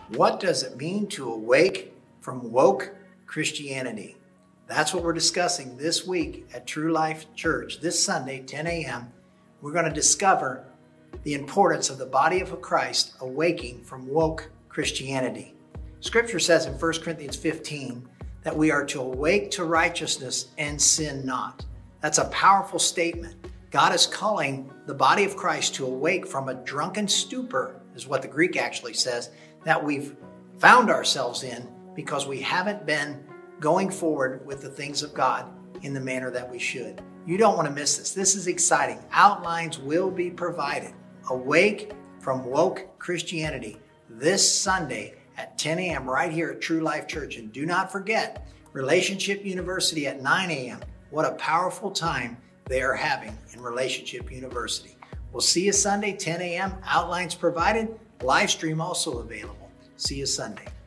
What does it mean to awake from woke Christianity? That's what we're discussing this week at True Life Church. This Sunday, 10 a.m., we're going to discover the importance of the body of Christ awaking from woke Christianity. Scripture says in 1 Corinthians 15 that we are to awake to righteousness and sin not. That's a powerful statement. God is calling the body of Christ to awake from a drunken stupor, is what the Greek actually says, that we've found ourselves in because we haven't been going forward with the things of God in the manner that we should. You don't want to miss this. This is exciting. Outlines will be provided. Awake from woke Christianity this Sunday at 10 a.m. right here at True Life Church. And do not forget, Relationship University at 9 a.m. What a powerful time they are having in Relationship University. We'll see you Sunday, 10 a.m. Outlines provided. Live stream also available. See you Sunday.